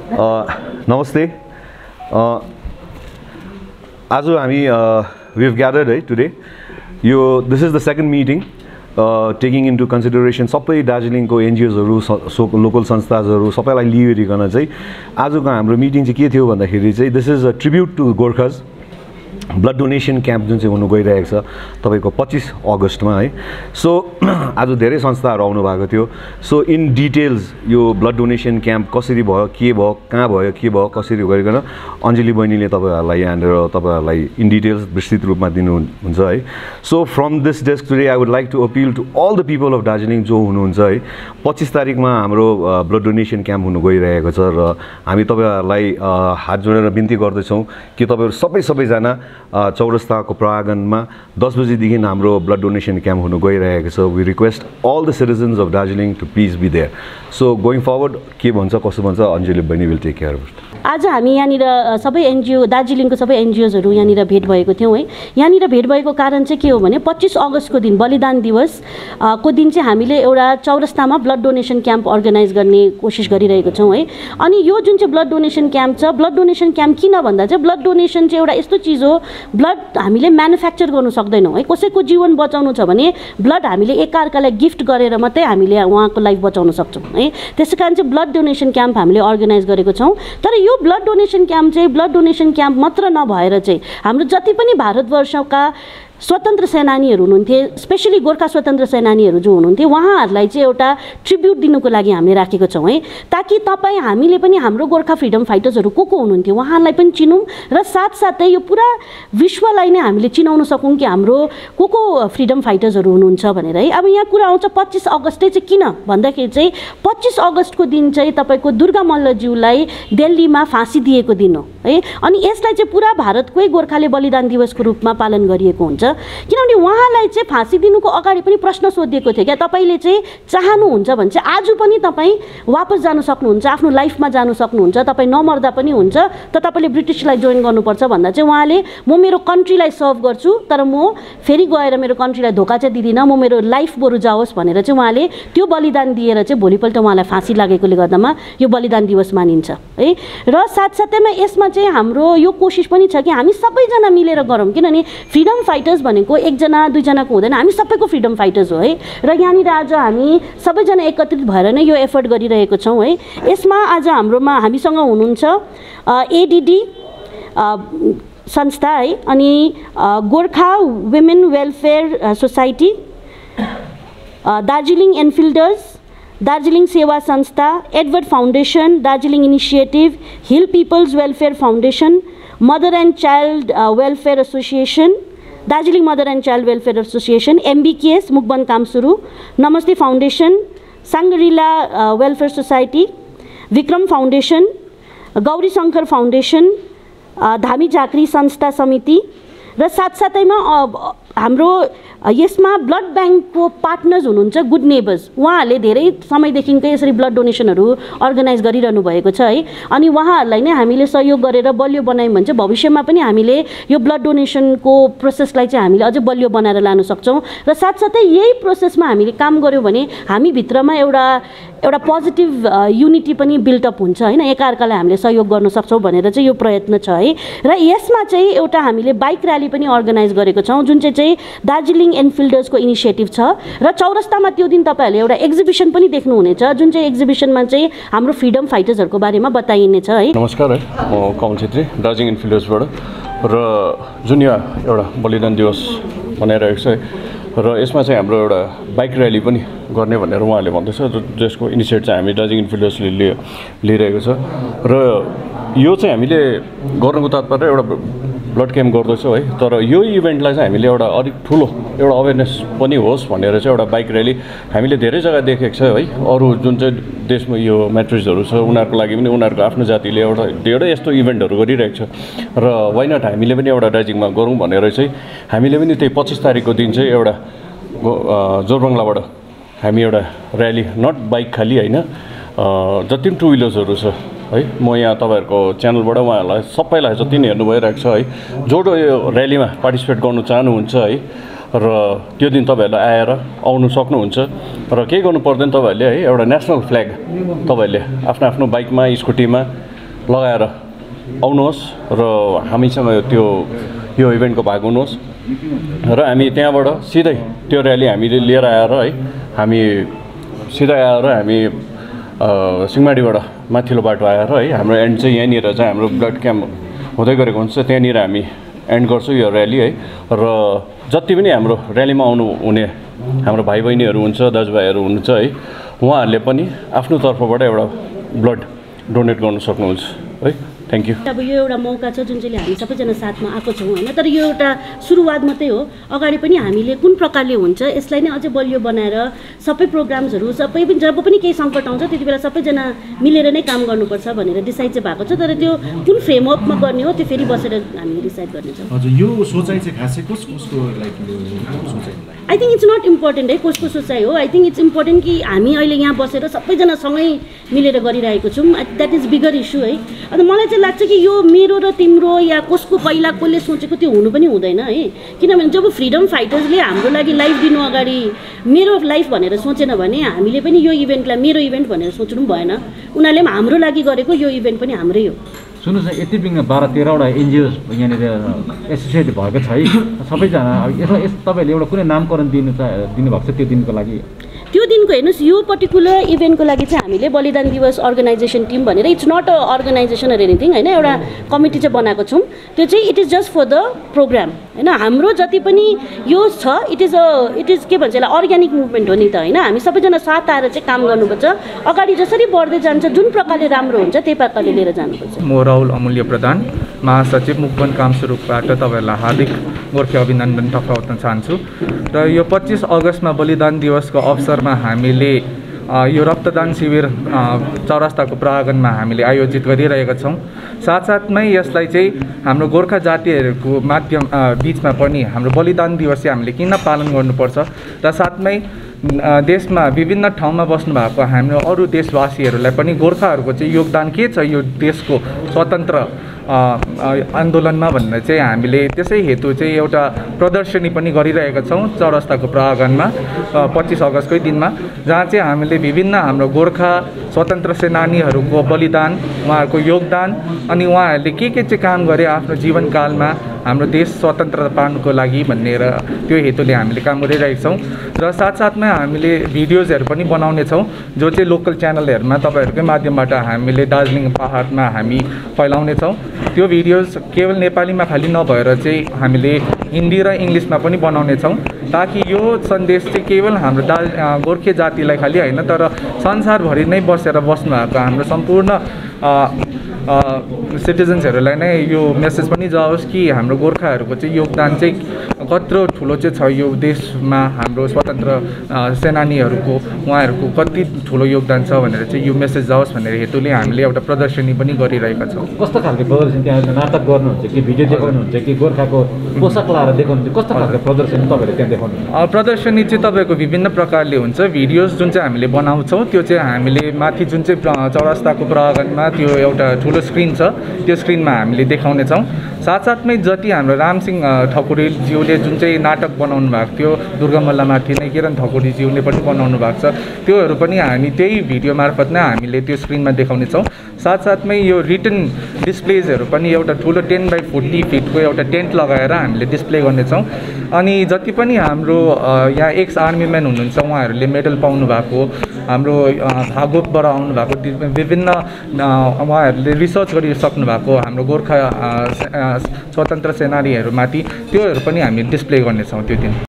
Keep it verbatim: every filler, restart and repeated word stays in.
नमस्ते. आज हामी we have gathered right today. You this is the second meeting uh, taking into consideration सबै दार्जिलिङको एनजिओजहरु लोकल संस्थाजहरु सबैलाई लिइरिकन चाहिँ आजको हाम्रो मिटिङ चाहिँ के थियो भन्दाखेरि चाहिँ this is a tribute to Gorkhas blood donation camp जुन चाहिँ हुनु गइरहेको छ तपाईको पच्चीस अगस्टमा है. सो आज धेरै संस्थाहरु आउनु भएको थियो. सो इन डिटेल्स यो ब्लड डोनेसन क्याम्प कसरी भयो, के भयो, कहाँ भयो, के भयो, कसरी गरिकन अञ्जली बहिनीले तपाईहरुलाई यहाँनिर तपाईहरुलाई इन डिटेल्स विस्तृत रूपमा दिनुहुन्छ है. So from this desk today I would like to appeal to all the people of Darjeeling जो हुनुहुन्छ है पच्चीस तारिखमा हाम्रो ब्लड डोनेसन क्याम्प हुनु गइरहेको छ र हामी तपाईहरुलाई हात जोडेर बिन्ती गर्दैछौं कि तपाईहरु सबै सबैजना चौरस्ताको प्राङ्गणमा दस बजेदेखि हाम्रो ब्लड डोनेसन क्याम्प हुनु गइरहेको छ. We request all the citizens of Darjeeling to please be there. So going forward के भन्छ कसो भन्छ अञ्जली बहिनी विल टेक केयर अफ. आज हामी यहाँनिर सबै एनजिओ दार्जिलिङको सबै एनजिओजहरु यहाँनिर भेट भएको थियौं है. यहाँनिर भेट भएको कारण चाहिँ के हो भने पच्चीस अगस्टको दिन बलिदान दिवस को दिन चाहिँ हामीले एउटा चौरस्तामा ब्लड डोनेसन क्याम्प अर्गनाइज गर्ने कोसिस गरिरहेको छौं है. अनि यो जुन चाहिँ ब्लड डोनेसन क्याम्प छ, ब्लड डोनेसन क्याम्प किन भन्दा चाहिँ ब्लड डोनेसन चाहिँ एउटा यस्तो चीज हो, ब्लड हामीले म्यानुफ्याक्चर गर्न सक्दैनौं है. कसैको जीवन बचाउनु छ भने ब्लड हामीले एकअर्कालाई गिफ्ट गरेर मात्रै हामीले उहाँको लाइफ बचाउन सक्छौं है. त्यसैकारण चाहिँ ब्लड डोनेसन क्याम्प हामीले अर्गनाइज गरेको छौं. तर यो ब्लड डोनेसन क्याम्प चाहिँ ब्लड डोनेसन क्याम्प मात्र नभएर चाहिँ हाम्रो जति पनि भारतवर्षका स्वतन्त्र सेनानीहरु हुनुहुन्थे, स्पेशली गोर्खा स्वतन्त्र सेनानीहरु जो हुनुहुन्थे उहाँहरुलाई चाहिँ एउटा ट्रिब्युट दिनुको लागि हामीले राखेको छौं है. ताकि तपाई हामीले पनि हाम्रो गोर्खा फ्रिडम फाइटर्सहरु को को हुनुहुन्थ्यो उहाँहरुलाई पनि चिनौं र साथसाथै यो पुरा विश्वलाई नै हामीले चिनाउन सकौं कि हाम्रो को को फ्रिडम फाइटर्सहरु हुनुहुन्छ भनेर है. अब यहाँ कुरा आउँछ पच्चीस अगस्ट चाहिँ किन भन्दाखेरि चाहिँ पच्चीस अगस्टको दिन चाहिँ तपाईको दुर्गा मल्लज्यूलाई दिल्लीमा फाँसी दिएको दिन हो है. अनि यसलाई चाहिँ पुरा भारतकै गोर्खाले बलिदान दिवसको रूपमा पालन गरिएको हुन्छ. किनभने उहाँलाई चाहिँ फाँसी दिनुको अगाडि पनि प्रश्न सोधिएको थियो क्या, तपाईले चाहिँ चाहनुहुन्छ भने चाहिँ आज पनि तपाई वापस जान सक्नुहुन्छ, आफ्नो लाइफमा जान सक्नुहुन्छ, तपाई नमर्दा पनि हुन्छ, त तपाईले ब्रिटिसलाई जोइन गर्नुपर्छ भन्दा चाहिँ उहाँले म मेरो कन्ट्रीलाई सर्भ गर्छु तर म फेरि गएर मेरो कन्ट्रीलाई धोका चाहिँ दिदिन, म मेरो लाइफ बरु जाओस् भनेर चाहिँ उहाँले त्यो बलिदान दिएर चाहिँ भोलिपल्ट उहाँलाई फाँसी लागेकोले गर्दामा यो बलिदान दिवस मानिन्छ है. र साथसाथैमा यसमा चाहिँ हाम्रो यो कोसिस पनि छ कि हामी सबैजना मिलेर गरौँ. किनभने फ्रिडम फाइटर्स भनेको एकजना दुईजनाको हुँदैन, हामी सबैको फ्रिडम फाइटर्स हो है. र यहाँनिर आज हामी सबैजना एकत्रित भएर नै यो एफर्ट गरिरहेको छौं है. यसमा आज हाम्रोमा हामीसँग हुनुहुन्छ एडीडी संस्था है, अनि Gorkha women welfare society, Darjeeling enfielders, Darjeeling सेवा संस्था, Edward foundation, Darjeeling initiative, hill peoples welfare foundation, mother and child welfare association, Darjeeling mother and child welfare association, MBKS मुखबन कामसुरु, Namaste foundation, Shangrila welfare society, Vikram foundation, Gauri Shankar foundation, धामी झाँक्री संस्था समिति र साथसाथैमा हाम्रो यसमा ब्लड ब्याङ्कको पार्टनर्स हुनुहुन्छ गुड नेबर्स. उहाँहरूले धेरै समयदेखिकै यसरी ब्लड डोनेसनहरू अर्गनाइज गरिरहनु भएको छ है. अनि उहाँहरूलाई नै हामीले सहयोग गरेर बलियो बनायौँ भने चाहिँ भविष्यमा पनि हामीले यो ब्लड डोनेसनको प्रोसेसलाई चाहिँ हामीले अझै बलियो बनाएर लान सक्छौँ. र साथसाथै यही प्रोसेसमा हामीले काम गऱ्यौँ भने हामी भित्रमा एउटा एउटा पोजिटिभ युनिटी पनि बिल्टअप हुन्छ होइन, एकअर्कालाई हामीले सहयोग गर्न सक्छौँ भनेर चाहिँ यो प्रयत्न छ है. र यसमा चाहिँ एउटा हामीले बाइक र्याली पनि अर्गनाइज गरेको छौँ जुन चाहिँ चाहिँ दार्जिलिङ एनफिल्डर्सको इनिसिएटिभ छ. र चौरस्तामा त्यो दिन तपाईँहरूले एउटा एक्जिबिसन पनि देख्नुहुनेछ जुन चाहिँ एक्जिबिसनमा चाहिँ हाम्रो फ्रिडम फाइटर्सहरूको बारेमा बताइनेछ है. नमस्कार है, म कमल छेत्री दार्जिलिङ एनफिल्डर्सबाट. र जुन यहाँ एउटा बलिदान दिवस मनाइरहेको छ है, र यसमा चाहिँ हाम्रो एउटा बाइक र्याली पनि गर्ने भनेर उहाँहरूले भन्दैछ, जसको इनिसिएट चाहिँ हामी दार्जिलिङ एनफिल्डर्सले लियो लिइरहेको छ. र यो चाहिँ हामीले गर्नुको तात्पर्य एउटा ब्लड क्याम्प गर्दैछौँ है. तर यो इभेन्टलाई चाहिँ हामीले एउटा अलिक ठुलो एउटा अवेरनेस पनि होस् भनेर चाहिँ एउटा बाइक र्याली हामीले धेरै जग्गा देखेको छ है. अरू जुन चाहिँ देशमा यो म्याट्रिजहरू छ उनीहरूको लागि पनि उनीहरूको आफ्नो जातिले एउटा धेरै यस्तो इभेन्टहरू गरिरहेको छ. र वाइ नट हामीले पनि एउटा दार्जिलिङमा गरौँ भनेर चाहिँ हामीले पनि त्यही पच्चिस तारिकको दिन चाहिँ एउटा जोरबङ्गलाबाट हामी एउटा र्याली, नट बाइक खालि होइन, जति पनि टु विलर्सहरू छ है, म यहाँ तपाईहरुको च्यानलबाट उहाँहरुलाई सबैलाई जति नै हेर्नु भइरहेको छ है, जो जो यो र्यालीमा पार्टिसिपेट गर्नु चाहनुहुन्छ है र त्यो दिन तपाईहरुले आएर आउनु सक्नुहुन्छ र के गर्नु पर्दैन तपाईहरुले है, एउटा नेशनल फ्ल्याग तपाईहरुले आफ्नो आफ्नो बाइकमा स्कुटीमा लगाएर आउनुहोस् र हामीसँग त्यो यो इभेन्टको भाग हुनुहोस् र हामी त्यहाँबाट सिधै त्यो र्याली हामीले लिएर आएर है हामी सिधै आएर हामी सिंहमारीबाट माथिल्लो बाटो आएर है हाम्रो एन्ड चाहिँ यहाँनिर चाहिँ हाम्रो ब्लड क्याम्प हुँदै गरेको हुन्छ त्यहाँनिर हामी एन्ड गर्छौँ यो र्याली है र जति पनि हाम्रो र्यालीमा आउनु हुने हाम्रो भाइ बहिनीहरू हुन्छ दाजुभाइहरू हुनुहुन्छ है उहाँहरूले पनि आफ्नो तर्फबाट एउटा ब्लड डोनेट गर्न सक्नुहुन्छ है थ्याङ्क यू। अब यो एउटा मौका छ जुन चाहिँ हामी सबैजना साथमा आएको छौँ होइन, तर यो एउटा सुरुवात मात्रै हो। अगाडि पनि हामीले कुन प्रकारले हुन्छ यसलाई नै अझै बलियो बनाएर सबै प्रोग्राम्सहरू सबै पनि जब पनि केही सङ्कट आउँछ त्यति बेला सबैजना मिलेर नै काम गर्नुपर्छ भनेर डिसाइड चाहिँ भएको छ, तर त्यो कुन फ्रेमवर्कमा गर्ने हो त्यो फेरि बसेर हामीले डिसाइड गर्नेछौँ। हजुर यो सोचाइ चाहिँ खासै कस कसको लाइक सोचाइ I think it's not important है कसको सोचाइ हो। आई थिङ्क इट्स इम्पोर्टेन्ट कि हामी अहिले यहाँ बसेर सबैजना सँगै मिलेर गरिरहेको छौँ, द्याट इज बिगर इस्यु है। अन्त मलाई चाहिँ लाग्छ कि यो मेरो र तिम्रो या कसको पहिला कसले सोचेको त्यो हुनु पनि हुँदैन है, किनभने जब फ्रिडम फाइटर्सले हाम्रो लागि लाइफ दिनु अगाडि मेरो लाइफ भनेर सोचेन भने हामीले पनि यो इभेन्टलाई मेरो इभेन्ट भनेर सोच्नु पनि भएन। उनीहरूले पनि हाम्रो लागि गरेको यो इभेन्ट पनि हाम्रै हो। सुन्नुहोस् न, यति बिघ्न बाह्र तेह्रवटा एनजिओ यहाँनिर एसोसिएट भएको छ है सबैजना। यसमा यस तपाईँहरूले एउटा कुनै नामकरण दिनु चाह दिनुभएको छ त्यो दिनको लागि? त्यो दिनको हेर्नुहोस् यो पर्टिकुलर इभेन्टको लागि चाहिँ हामीले बलिदान दिवस अर्गनाइजेसन टिम भनेर it's not a organisation or anything होइन, एउटा कमिटी चाहिँ बनाएको छौँ। त्यो चाहिँ it is just for the program होइन। हाम्रो जति पनि यो छ it is a it is के भन्छ यसलाई अर्ग्यानिक मुभमेन्ट हो नि त होइन। हामी सबैजना साथ आएर चाहिँ काम गर्नुपर्छ, अगाडि जसरी बढ्दै जान्छ जुन प्रकारले राम्रो हुन्छ त्यही प्रकारले लिएर जानुपर्छ। म राहुल अमूल्य प्रधान, महासचिव मुखवन कामस्वरूपबाट तपाईँहरूलाई हार्दिक गोर्खे अभिनन्दन टक्राउन चाहन्छु। र यो पच्चिस अगस्तमा बलिदान दिवसको अवसरमा हामीले यो रक्तदान शिविर चौरस्ताको प्राङ्गणमा हामीले आयोजित गरिरहेका छौँ। साथसाथमै यसलाई चाहिँ हाम्रो गोर्खा जातिहरूको माध्यम बिचमा पनि हाम्रो बलिदान दिवस चाहिँ हामीले किन पालन गर्नुपर्छ र साथमै देशमा विभिन्न ठाउँमा बस्नुभएको हाम्रो अरू देशवासीहरूलाई पनि गोर्खाहरूको चाहिँ योगदान के छ यो देशको स्वतन्त्र आन्दोलनमा भनेर चाहिँ हामीले त्यसै हेतु चाहिँ एउटा प्रदर्शनी पनि गरिरहेका छौँ चौरस्ताको प्राङ्गणमा पच्चिस अगस्तकै दिनमा, जहाँ चाहिँ हामीले विभिन्न हाम्रो गोर्खा स्वतन्त्र सेनानीहरूको बलिदान, उहाँहरूको योगदान अनि उहाँहरूले के के चाहिँ काम गरे आफ्नो जीवनकालमा हाम्रो देश स्वतन्त्र पार्नुको लागि भनेर त्यो हेतुले हामीले काम गरिरहेका छौँ। र साथसाथमै हामीले भिडियोजहरू पनि बनाउने छौँ जो चाहिँ लोकल च्यानलहरूमा तपाईँहरूकै माध्यमबाट हामीले दार्जिलिङ पाहाडमा हामी फैलाउने छौँ। त्यो भिडियोज केवल नेपालीमा खालि नभएर चाहिँ हामीले हिन्दी र इङ्ग्लिसमा पनि बनाउने छौँ, ताकि यो सन्देश चाहिँ केवल हाम्रो दा गोर्खे जातिलाई खालि होइन तर संसारभरि नै बसेर बस्नुभएको हाम्रो सम्पूर्ण सिटिजन्सहरूलाई नै यो मेसेज पनि जाओस् कि हाम्रो गोर्खाहरूको चाहिँ योगदान चाहिँ कत्रो ठुलो चाहिँ छ यो देशमा, हाम्रो स्वतन्त्र सेनानीहरूको उहाँहरूको कति ठुलो योगदान छ भनेर चाहिँ यो मेसेज जाओस् भनेर हेतुले हामीले एउटा प्रदर्शनी पनि गरिरहेका छौँ। कस्तो खालको प्रदर्शनी त्यहाँ नाटक गर्नुहुन्छ कि भिडियो देखाउनुहुन्छ कि गोर्खाको पोसाक लगाएर देखाउनुहुन्छ, कस्तो खालको प्रदर्शनी तपाईँहरूले त्यहाँ देखाउनुहुन्छ? प्रदर्शनी चाहिँ तपाईँको विभिन्न प्रकारले हुन्छ। भिडियोज जुन चाहिँ हामीले बनाउँछौँ त्यो चाहिँ हामीले माथि जुन चाहिँ चौरस्ताको प्राङ्गणमा त्यो एउटा ठुलो स्क्रिन छ त्यो स्क्रिनमा हामीले देखाउने छौँ। साथसाथमै जति हाम्रो रामसिंह ठकुरीज्यूले जुन चाहिँ नाटक बनाउनु भएको थियो दुर्गा मल्लमाथि नै किरण ठकुरीज्यूले पनि बनाउनु भएको छ त्योहरू पनि हामी त्यही भिडियो मार्फत नै हामीले त्यो स्क्रिनमा देखाउनेछौँ। साथसाथमै यो रिटन डिस्प्लेजहरू पनि एउटा ठुलो टेन बाई फोर्टी फिटको एउटा टेन्ट लगाएर हामीले डिस्प्ले गर्नेछौँ। अनि जति पनि हाम्रो यहाँ एक्स आर्मीम्यान हुनुहुन्छ उहाँहरूले मेडल पाउनु भएको, हाम्रो भागोपबाट आउनु भएको विभिन्न उहाँहरूले रिसर्च गरिसक्नु भएको हाम्रो गोर्खा स्वतन्त्र सेनानीहरूमाथि त्योहरू पनि हामी डिस्प्ले गर्नेछौँ त्यो दिन।